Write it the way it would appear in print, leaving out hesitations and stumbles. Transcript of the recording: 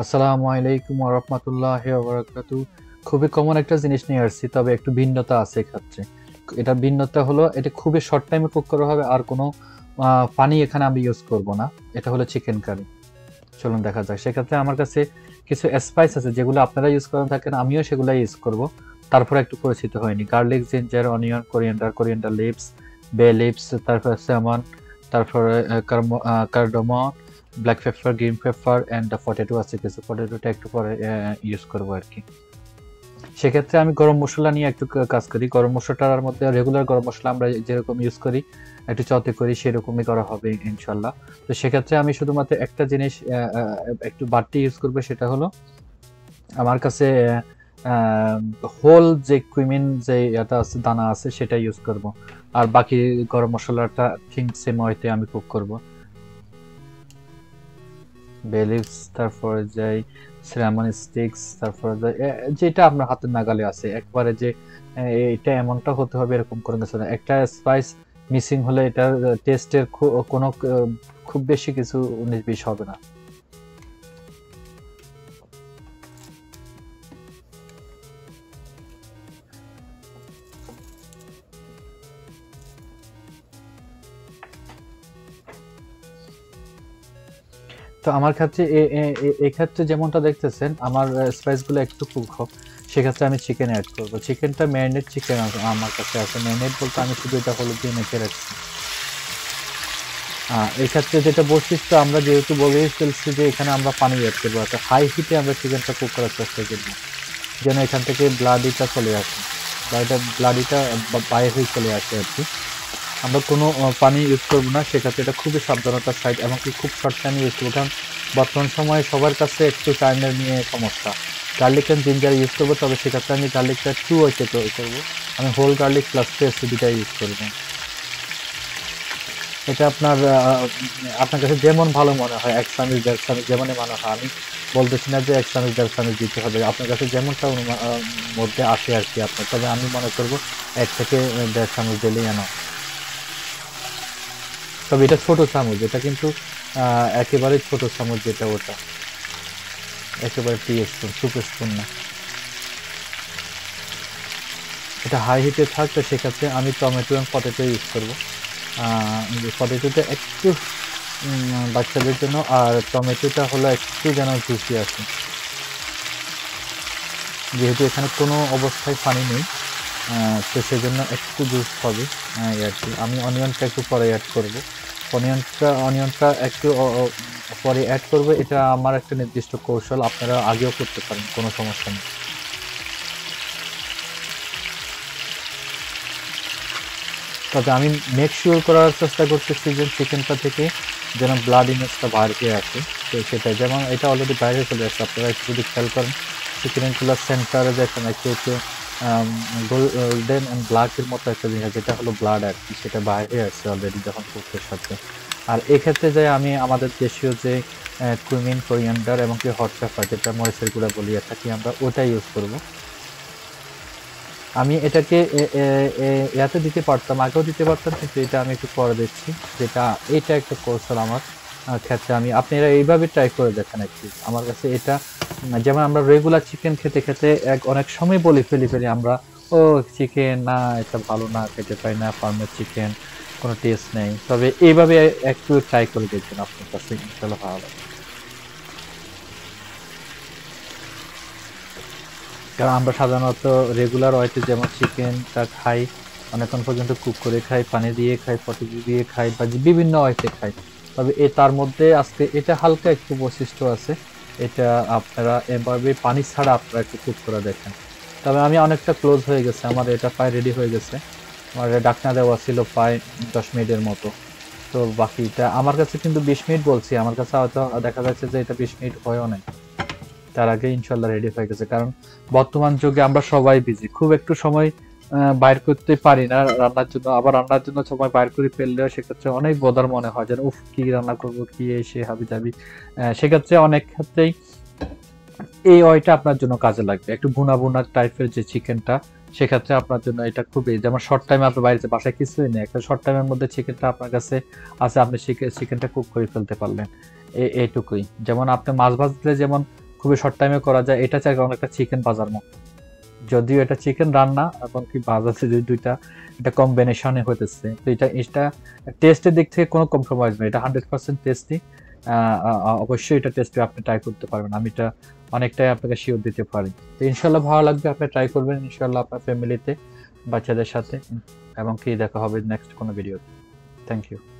আসসালামু আলাইকুম ওয়া রাহমাতুল্লাহি ওয়া বারাকাতুহু। খুবই কমন একটা জিনিস নিয়ে আসছি, তবে একটু ভিন্নতা আছে এক্ষেত্রে। এটা ভিন্নতা হলো, এটা খুবই শর্ট টাইমে কুক করা হবে, আর কোনো পানি এখানে আমি ইউজ করব না। এটা হলো চিকেন কারি। চলুন দেখা যাক। সেক্ষেত্রে আমার কাছে কিছু স্পাইস আছে যেগুলো আপনারা ইউজ করে থাকেন, আমিও সেগুলো ইউজ করব। তারপর একটু পরিচিত হয়নি: garlic, ginger, onion, coriander leaves, bay leaves, তারপর সেমন, তারপরে cardamom, black pepper, green pepper and potato আছে কিছু। পটেটোটা একটু পরে ইউজ করবো আর কি। সেক্ষেত্রে আমি গরম মশলা নিয়ে একটু কাজ করি। গরম মশলাটার মধ্যে রেগুলার গরম মশলা আমরা যেরকম ইউজ করি, একটু চতে করি, সেরকমই করা হবে ইনশাল্লাহ। তো সেক্ষেত্রে আমি শুধুমাত্র একটা জিনিস একটু বাড়তি ইউজ করবো, সেটা হলো আমার কাছে হোল যে কুইমিন যে এটা আছে, দানা আছে, সেটা ইউজ করব। আর বাকি গরম মশলাটা ঠিক সেম ওয়েতে আমি কুক করব। বে লিভস, তারপরে যাই সিনামন স্টিক্স, তারপরে যেটা আপনার হাতের নাগালে আছে। একবারে যে এটা এমনটা হতে হবে এরকম করে কিছু না। একটা স্পাইস মিসিং হলে এটা টেস্টের কোনো খুব বেশি কিছু 19-20 হবে না। তো আমার ক্ষেত্রে এক্ষেত্রে যেমনটা দেখতেছেন, আমার স্পাইস গুলো একটু কুক হোক, সেক্ষেত্রে আমি চিকেন অ্যাড করবো। চিকেনটা ম্যারিনেট চিকেন আমার কাছে আছে। ম্যারিনেট বলতে আমি শুধু এটা হলুদ দিয়ে মেখে রাখছি। এই ক্ষেত্রে যেটা বৈশিষ্ট্য, আমরা যেহেতু বলেই ফেলছি যে এখানে আমরা পানি অ্যাড করবো, একটা হাই হিটে আমরা চিকেনটা কুক করার চেষ্টা করবো, যেন এখান থেকে ব্লাডিটা চলে আসে, ব্লাডিটা বাইরে হয়ে চলে আসে আর কি। আমরা কোনো পানি ইউজ করবো না সেক্ষেত্রে। এটা খুবই সাবধানতার সাইড, এমনকি খুব শর্ট টাইমে ইউজ করবো, কারণ বর্তমান সময়ে সবার কাছে একটু টাইমের নিয়ে সমস্যা। গার্লিক অ্যান্ড জিঞ্জার ইউজ করবো, তবে সেক্ষেত্রে আমি গার্লিকটা 2 ওয়েতে করবো। আমি হোল গার্লিক প্লাস পেস্ট দুটাই ইউজ করবো। এটা আপনার কাছে যেমন ভালো মনে হয়, 1 চামচ 1.5 চামচ যেমনই মনে হয়। আমি বলতেছি না যে 1 চামচ 1.5 চামচ দিতে হবে, আপনার কাছে যেমনটা মধ্যে আসে আর কি আপনার। তবে আমি মনে করবো 1 থেকে 1.5 চামচ দিলেই এনাফ। তবে এটা ছোট চামচ, এটা কিন্তু একেবারে ছোট চামচ, যেটা ওটা একেবারে টি স্পুন, সুপ স্পুন না। এটা হাই হিটে থাকবে, সেক্ষেত্রে আমি টমেটো এবং পটেটো ইউজ করবো। পটেটোটা একটু বাচ্চাদের জন্য, আর টমেটোটা হলো একটু যেন জুসি আছে, যেহেতু এখানে কোনো অবস্থায় পানি নেই। তো সেজন্য একটু জুস হবে আর কি। আমি অনিয়নটা একটু পরে অ্যাড করব। অনিয়নটা একটু পরে অ্যাড করবো। এটা আমার একটা নির্দিষ্ট কৌশল, আপনারা আগেও করতে পারেন, কোনো সমস্যা নেই। তবে আমি মেক শিওর করার চেষ্টা করতেছি যে চিকেনটা থেকে যেন ব্লাড ইমেজটা বাইরে আসে। তো সেটাই, যেমন এটা অলরেডি বাইরে চলে আসছে, আপনারা একটু যদি খেয়াল করেন চিকেনগুলো সেন্টারে দেখেন একটু একটু গোল্ডেন অ্যান্ড ব্ল্যাকের মতো একটা জিনিস, যেটা হলো ব্লাড আর কি, সেটা বাইরে আসছে অলরেডি যখন কুকের সাথে। আর এক্ষেত্রে যে আমি আমাদের দেশীয় যে কুমিন, কোরিয়ান্ডার এবং কি হট পেপার, যেটা মরিচের গুঁড়া বলিয়ে থাকি আমরা, ওটা ইউজ করব। আমি এটাকে ইয়াতে দিতে পারতাম, আগেও দিতে পারতাম, কিন্তু এটা আমি একটু পরে দিচ্ছি। এটা একটা কৌশল আমার ক্ষেত্রে। আপনারা এইভাবে ট্রাই করে দেখেন একটু। আমার কাছে এটা যেমন আমরা রেগুলার চিকেন খেতে খেতে অনেক সময় ফেলি আমরা, ও চিকেন না, এটা ভালো না, খেতে পাই না, ফার্মের চিকেন কোনো টেস্ট নেই। তবে এইভাবে একটু ট্রাই করে দেখবেন, আপনার কাছে ইনশাল্লাহ ভালো লাগবে। কারণ আমরা সাধারণত রেগুলার ওয়েতে যেমন চিকেনটা খাই, অনেকক্ষণ পর্যন্ত কুক করে খাই, পানি দিয়ে খাই, পটেটো দিয়ে খাই, বা বিভিন্ন ওয়েতে খাই। তবে তার মধ্যে আজকে এটা হালকা একটু বৈশিষ্ট্য আছে। এটা আপনারা এভাবে পানি ছাড়া আপনারা একটু কুক করে দেখেন। তবে আমি অনেকটা ক্লোজ হয়ে গেছে, আমার এটা প্রায় রেডি হয়ে গেছে। আমার ডাকনা দেওয়া ছিল প্রায় 10 মিনিটের মতো। তো বাকিটা আমার কাছে কিন্তু 20 মিনিট বলছি, আমার কাছে হয়তো দেখা যাচ্ছে যে এটা 20 মিনিট হয়েও নাই, তার আগে ইনশাল্লাহ রেডি হয়ে গেছে। কারণ বর্তমান যুগে আমরা সবাই বিজি, খুব একটু সময় বাইর করতে পারি না রান্নার জন্য। আবার রান্নার জন্য সময় বাইর করে ফেললেও সেক্ষেত্রে অনেক বদার মনে হয়, যেন উফ কি রান্না করবো, কি এসে হাবি যাবি। সেক্ষেত্রে অনেক ক্ষেত্রেই এই অয়েলটা আপনার জন্য কাজে লাগবে। একটু ভুনা ভুনা টাইপের যে চিকেনটা, সেক্ষেত্রে আপনার জন্য এটা খুবই, যেমন শর্ট টাইমে আপনার বাড়িতে বাসায় কিছুই নেই, একটা শর্ট টাইমের মধ্যে চিকেনটা আপনার কাছে আছে, আপনি চিকেনটা কুক করে ফেলতে পারলেন। এইটুকুই। যেমন আপনি মাছ ভাজলে যেমন খুবই শর্ট টাইমে করা যায়। এটা চাই অনেকটা চিকেন ভাজার মতো, যদিও এটা চিকেন রান্না এবং কি ভাজাতে যে দুইটা এটা কম্বিনেশনে হইতেছে। তো এটা টেস্টের দিক থেকে কোনো কম্প্রোমাইজ নেই, এটা 100% টেস্টি। অবশ্যই এটা টেস্টি, আপনি ট্রাই করতে পারবেন, আমি এটা অনেকটাই আপনাকে শিওর দিতে পারি। তো ইনশাল্লাহ ভালো লাগবে, আপনি ট্রাই করবেন ইনশাল্লাহ আপনার ফ্যামিলিতে, বাচ্চাদের সাথে, এবং কি দেখা হবে নেক্সট কোনো ভিডিওতে। Thank you.